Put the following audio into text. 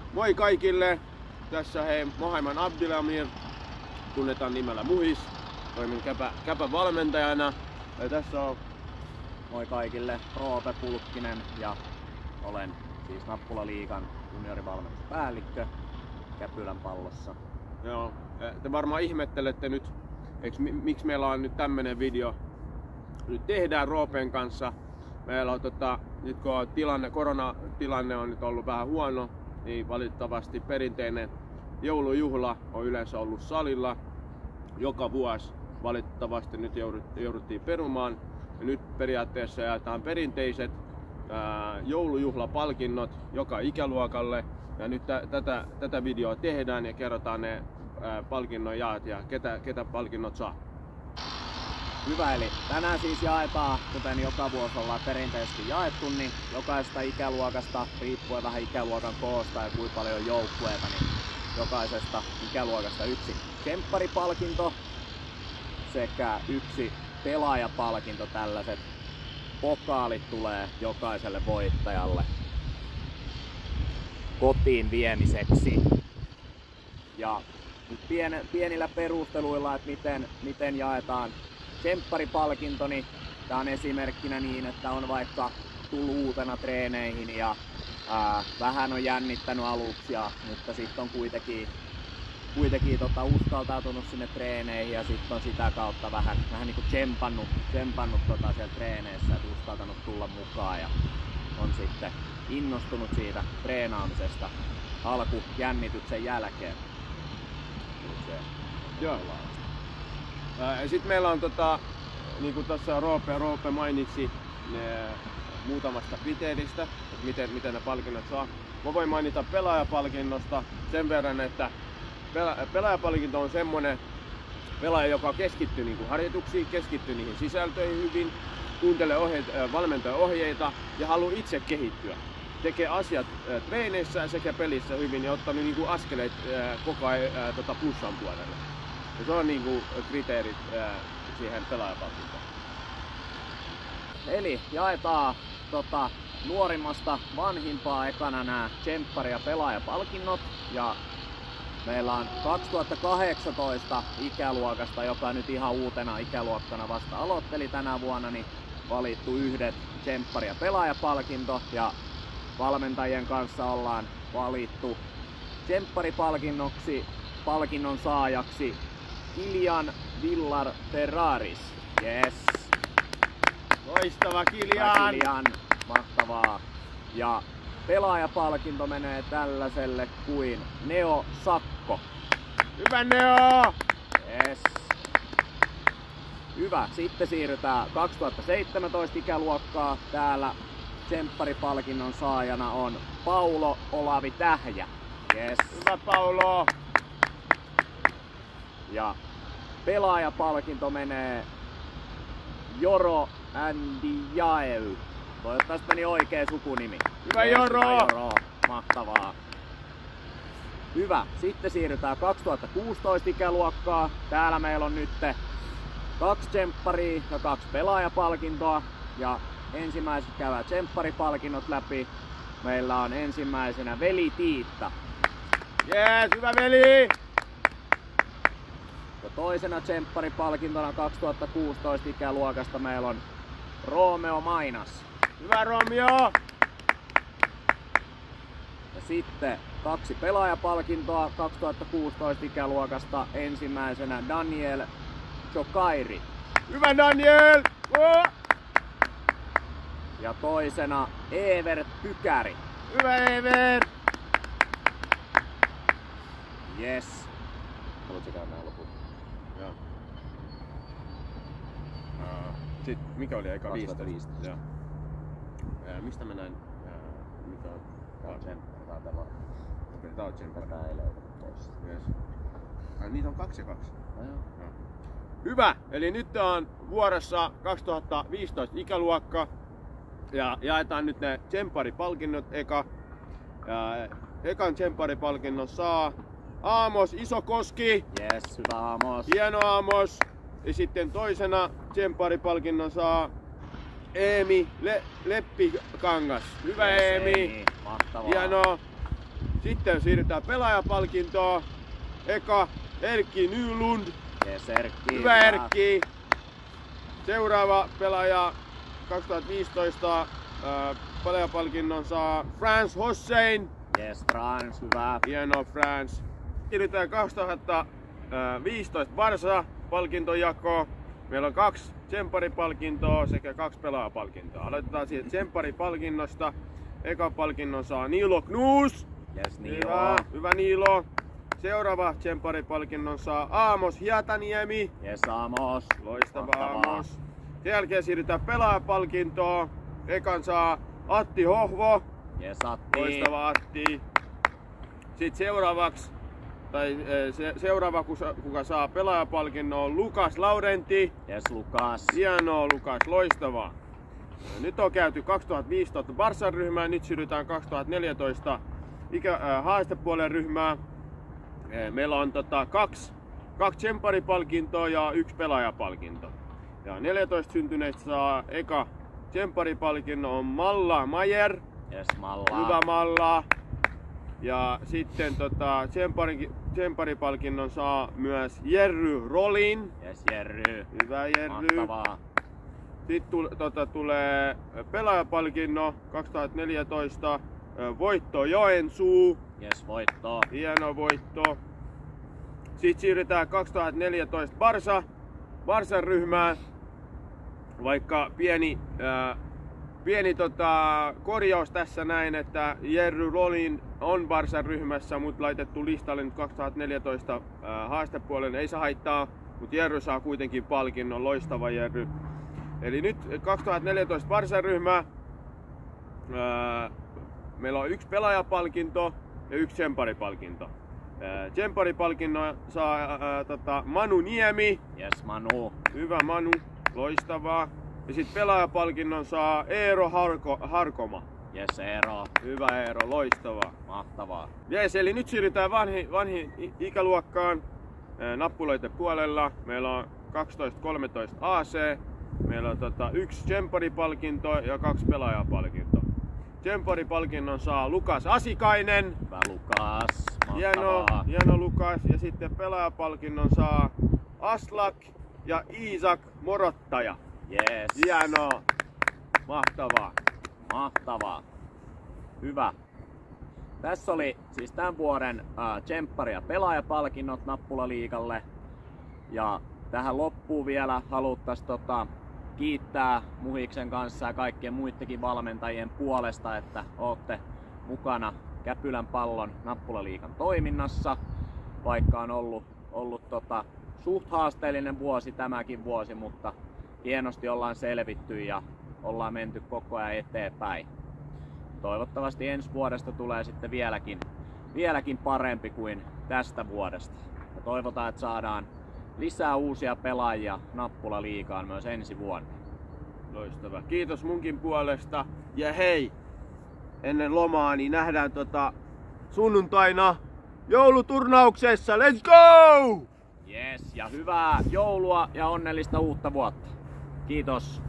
Moi kaikille! Tässä hei Mohaimman Abdilamir, tunnetaan nimellä Muhis. Toimin Käpän valmentajana. Ja tässä on moi kaikille, Roope Pulkkinen ja olen siis Nappulaliigan juniorivalmennuspäällikkö Käpylän Pallossa. Joo, te varmaan ihmettelette nyt, miksi meillä on nyt tämmönen video. Nyt tehdään Roopen kanssa. Meillä on nyt kun on koronatilanne on nyt ollut vähän huono, niin valitettavasti perinteinen joulujuhla on yleensä ollut salilla joka vuosi. Valitettavasti nyt jouduttiin perumaan. Ja nyt periaatteessa jaetaan perinteiset joulujuhlapalkinnot joka ikäluokalle. Ja nyt tätä videoa tehdään ja kerrotaan ne palkinnon jaat ja ketä palkinnot saa. Hyvä, eli tänään siis jaetaan, kuten joka vuosi ollaan perinteisesti jaettu, niin jokaisesta ikäluokasta, riippuen vähän ikäluokan koosta ja kuinka paljon joukkueita, niin jokaisesta ikäluokasta yksi tsempparipalkinto sekä yksi pelaajapalkinto. Tällaiset pokaalit tulee jokaiselle voittajalle kotiin viemiseksi. Ja nyt pienillä perusteluilla, että miten jaetaan tsempparipalkinto, niin tää on esimerkkinä niin, että on vaikka tullut uutena treeneihin ja vähän on jännittänyt aluksi, mutta sitten on kuitenkin uskaltautunut sinne treeneihin ja sitten on sitä kautta vähän niinku tsempannut siellä treeneissä, että uskaltanut tulla mukaan ja on sitten innostunut siitä treenaamisesta alkujännityksen jälkeen. Joo. Sitten meillä on niin kuin tuossa Roope mainitsi muutamasta kriteeristä, että miten ne palkinnot saa. Mä voin mainita pelaajapalkinnosta sen verran, että pelaajapalkinto on semmonen pelaaja, joka keskittyy niin kuin harjoituksiin, keskittyy niihin sisältöihin hyvin, kuuntelee valmentajan ohjeita ja haluaa itse kehittyä. Tekee asiat treeneissä sekä pelissä hyvin ja ottanut niin kuin askeleet koko ajan plussan puolelle. Ja se on niin kuin kriteerit siihen pelaajapalkintoon. Eli jaetaan nuorimmasta vanhimpaa ekana nämä tsemppari- ja pelaajapalkinnot. Ja meillä on 2018 ikäluokasta, joka nyt ihan uutena ikäluokkana vasta aloitteli tänä vuonna, niin valittu yhdet tsemppari- ja pelaajapalkinto. Ja valmentajien kanssa ollaan valittu tsempparipalkinnoksi palkinnon saajaksi Kilian Villar Ferraris. Yes. Loistava Kilian! Mahtavaa. Ja pelaajapalkinto menee tällaiselle kuin Neo Sakko. Hyvä Neo! Yes. Hyvä. Sitten siirrytään 2017 ikäluokkaa. Täällä tsempparipalkinnon saajana on Paulo Olavi Tähjä. Yes. Hyvä Paulo! Ja pelaajapalkinto menee Joro Andijaev. Toivottavasti meni oikea sukunimi. Hyvä Joro! Hyvä Joro! Mahtavaa. Hyvä. Sitten siirrytään 2016 ikäluokkaa. Täällä meillä on nyt 2 tsempparia ja 2 pelaajapalkintoa. Ja ensimmäiset käydään tsempparipalkinnot läpi. Meillä on ensimmäisenä Veli Tiitta. Jees, hyvä veli! Ja toisena tsempparipalkintona 2016 ikäluokasta meillä on Romeo Mainas. Hyvä Romeo! Ja sitten 2 pelaajapalkintoa 2016 ikäluokasta. Ensimmäisenä Daniel Chokairi. Hyvä Daniel! Oh! Ja toisena Evert Pykäri. Hyvä Evert! Yes. Haluatko käydä nää loput? Joo. Sitten mikä oli eka 15? Joo. Mistä mä näin? Mikä on? Tää on tsemppari. Tää on tsemppari. Tää ei löydy pois. Yes. Niitä on 2 ja 2. No joo. Hyvä! Eli nyt on vuorossa 2015 ikäluokka. Ja jaetaan nyt ne tsempparipalkinnot eka. Ekan tsempparipalkinnon saa Aamos Isokoski. Yes, hyvä Aamos. Hieno Aamos. Ja sitten toisena tsempparipalkinnon saa Eemi Leppikangas. Hyvä yes, Eemi. Mahtavaa. Hieno. Sitten siirrytään pelaajapalkintoon. Eka Erkki Nylund. Yes, Erkki. Hyvä Erkki. Seuraava pelaaja 2015 pelaajapalkinnon saa Frans Hossein. Yes, Frans, hyvä. Hieno Frans. Siirrytään 2015 Barsa-palkintojakoon. Meillä on 2 tsempparipalkintoa sekä 2 pelaajapalkintoa. Aloitetaan siitä tsempparipalkinnosta. Eka palkinnon saa Niilo Knus. Yes, Niilo. Hyvä Niilo. Seuraava tsempparipalkinnon saa Aamos Hietaniemi. Yes, Aamos. Loistava Aamos. Sen jälkeen siirrytään pelaajapalkintoon. Ekan saa Atti Hohvo. Yes, Atti. Loistava Atti. Sitten seuraavaksi, seuraava kuka saa pelaajapalkinnon on Lukas Laurenti. Yes, Lukas. Hienoa Lukas, loistavaa. Nyt on käyty 2015 Barsan ryhmää, nyt siirrytään 2014 haastepuolen ryhmää. Meillä on 2 tsempparipalkintoa ja 1 pelaajapalkinto. Ja 14 syntyneistä saa eka tsempparipalkinnon on Malla Mayer. Yes, Malla. Hyvä Malla. Ja sitten tsempparipalkinnon saa myös Jerry Rolin. Yes, Jerry. Hyvä Jerry. Mahtavaa. Sitten tulee pelaajapalkinno 2014 Voitto Joensuu. Yes, voitto. Hieno voitto. Sitten siirrytään 2014 Barsan ryhmään. Vaikka pieni korjaus tässä näin, että Jerry Rolin on Barsan ryhmässä, mutta laitettu listalle nyt 2014 haastepuolen, ei saa haittaa, mutta Jerry saa kuitenkin palkinnon, loistava Jerry. Eli nyt 2014 Barsan ryhmä, meillä on 1 pelaajapalkinto ja 1 tsempparipalkinto. Tsempparipalkinnon saa Manu Niemi. Yes, Manu. Hyvä Manu, loistavaa. Ja sitten pelaajapalkinnon saa Eero Harkoma. Yes, Eero. Hyvä Eero, loistavaa. Mahtavaa. Jes, eli nyt siirrytään vanhin ikäluokkaan nappuloiden puolella. Meillä on 12-13 AC. Meillä on 1 tsempparipalkinto ja 2 pelaajapalkinto. Tsempparipalkinnon saa Lukas Asikainen. Hyvä Lukas. Mahtavaa. Hieno Lukas. Ja sitten pelaajapalkinnon saa Aslak ja Iisak Morottaja. Yes. Hienoa. Mahtavaa. Mahtavaa. Hyvä. Tässä oli siis tämän vuoden tsemppari- ja pelaajapalkinnot Nappulaliigalle. Ja tähän loppuun vielä haluttaisiin kiittää Muhiksen kanssa ja kaikkien muidenkin valmentajien puolesta, että olette mukana Käpylän Pallon Nappulaliigan toiminnassa. Vaikka on ollut suht haasteellinen vuosi tämäkin vuosi, mutta hienosti ollaan selvitty ja ollaan menty koko ajan eteenpäin. Toivottavasti ensi vuodesta tulee sitten vieläkin parempi kuin tästä vuodesta. Ja toivotaan, että saadaan lisää uusia pelaajia Nappulaliigaan myös ensi vuonna. Loistavaa. Kiitos munkin puolesta. Ja hei, ennen lomaa niin nähdään sunnuntaina jouluturnauksessa. Let's go! Yes, ja hyvää joulua ja onnellista uutta vuotta. Kiitos.